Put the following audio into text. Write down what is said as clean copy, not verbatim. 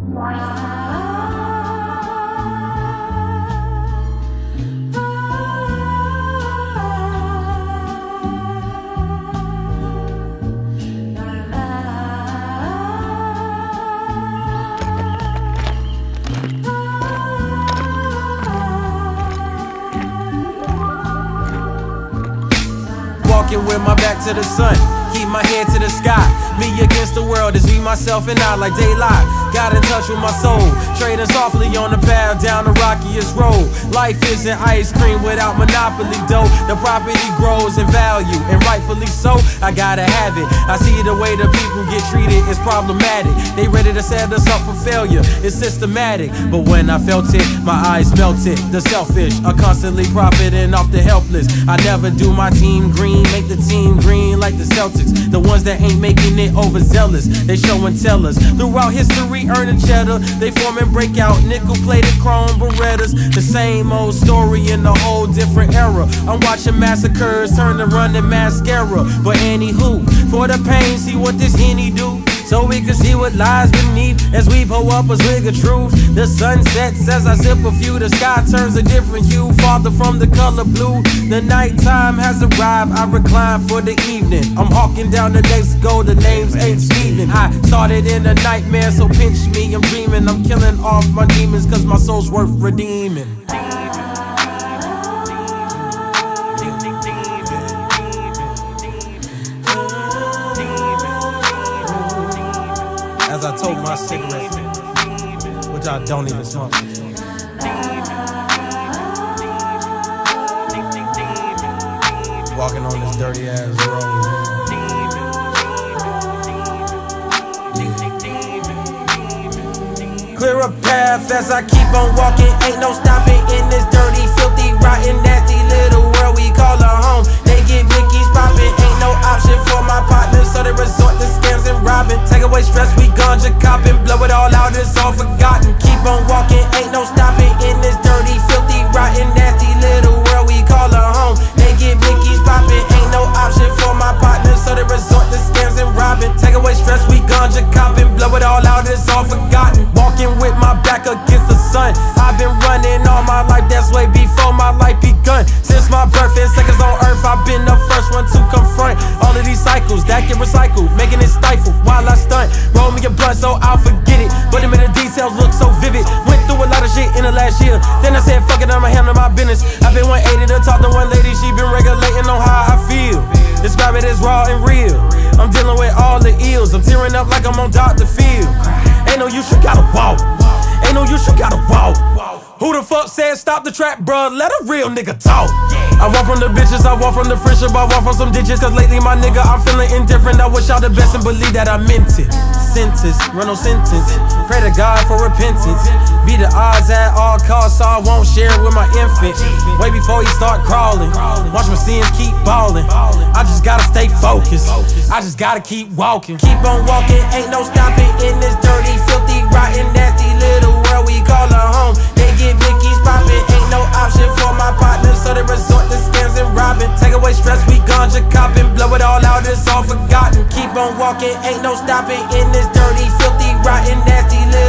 Walking with my back to the sun, keep my head to the sky. Me against the world is me, myself, and I like daylight. Got in touch with my soul, trading softly on the path down the rockiest road. Life isn't ice cream without monopoly dough. The property grows in value, and rightfully so. I gotta have it. I see the way the people get treated is problematic. They ready to set us up for failure, it's systematic. But when I felt it, my eyes melted. The selfish are constantly profiting off the helpless. I never do my team green, make the team green like the Celtics. The ones that ain't making it overzealous, they show and tell us. Throughout history, earning cheddar, they form and break out nickel-plated chrome Berettas. The same old story in a whole different era. I'm watching massacres turn to running mascara. But anywho, for the pain, see what this Henny do, so we can see what lies beneath as we pull up a swig of truth. The sun sets as I sip a few, the sky turns a different hue, farther from the color blue. The nighttime has arrived, I recline for the evening. I'm hawking down the next goal, the names ain't Steven. I started in a nightmare, so pinch me, I'm dreaming. I'm killing off my demons, cause my soul's worth redeeming. As I told my cigarette, which I don't even smoke. Walking on this dirty ass road. Clear a path as I keep on walking. Ain't no stopping in this dirty, filthy, rotten, nasty little world we call a home. They get Mickey's popping, ain't no option for my partners, so they resort to scams and robbing. Take away stress, we ganja copping, blow it all out, it's all forgotten. Keep on walking, ain't no stopping in this dirty, filthy, rotten, nasty little world we call a home. They get Mickey's popping, ain't no option for my partners, so they resort to scams and robbing. Take away stress, we ganja copping, blow it all out, it's all forgotten. Walking with my back against the sun, I've been running all my life, that's way before my life begun. Since my birth and seconds on earth, I've been the first one to confront all of these cycles that get recycled, making it stifle while I stunt. Roll me a blunt so I'll forget it, but the details look so vivid. Went through a lot of shit in the last year, then I said fuck it, I'ma handle my business. I've been 180 to talk to one lady, she been regulating on how I feel. Describe it as raw and real. I'm dealing with all the ills, I'm tearing up like I'm on Dr. Phil. Ain't no use, you gotta walk. Ain't no use, you gotta walk. Who the fuck said stop the trap, bruh? Let a real nigga talk. I walk from the bitches, I walk from the friendship, I walk from some digits. Cause lately my nigga, I'm feeling indifferent. I wish y'all the best and believe that I meant it. Sentence, run no sentence. Pray to God for repentance. Be the odds at all costs, so I won't share it with my infant. Way before he start crawling. Watch my sins keep balling. I just gotta stay focused. I just gotta keep walking. Keep on walking, ain't no stopping in this dirty, filthy, rotten, nasty little world we call a home. They get Mickey's popping, ain't no option for my partners, so they resort to scams and robbing. Take away stress, we ganja copping, blow it all out, it's all forgotten. Keep on walking, ain't no stopping in this dirty, filthy, rotten, nasty little